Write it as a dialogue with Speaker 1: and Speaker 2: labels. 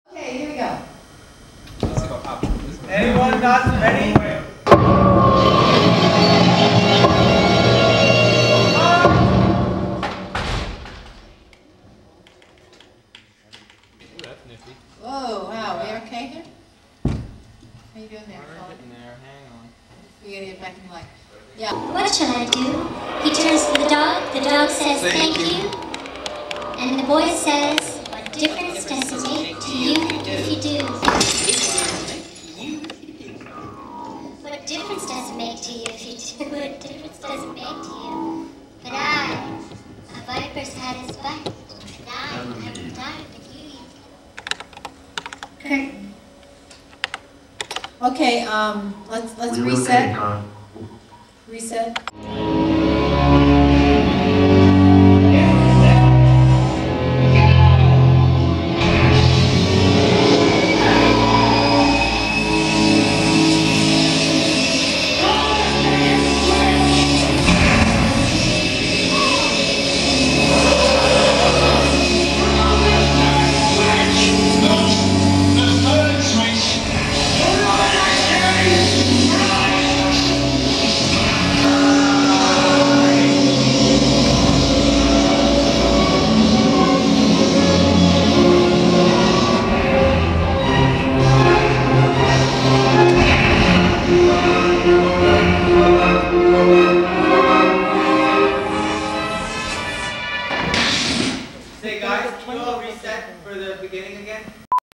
Speaker 1: Okay, here we go.
Speaker 2: Let's go up.
Speaker 3: Anyone not ready?
Speaker 1: Whoa, wow, we okay here? How you doing there?
Speaker 2: We're getting there, hang on.
Speaker 1: You gotta get back in line. Yeah.
Speaker 4: What shall I do? He turns to the dog says thank you, and the boy says, what difference does it make to you if you do? What difference does it make to you if you do? What difference does it make to you? But a viper's had his bite, and I haven't died with you.
Speaker 1: Okay. Okay, let's reset. Reset.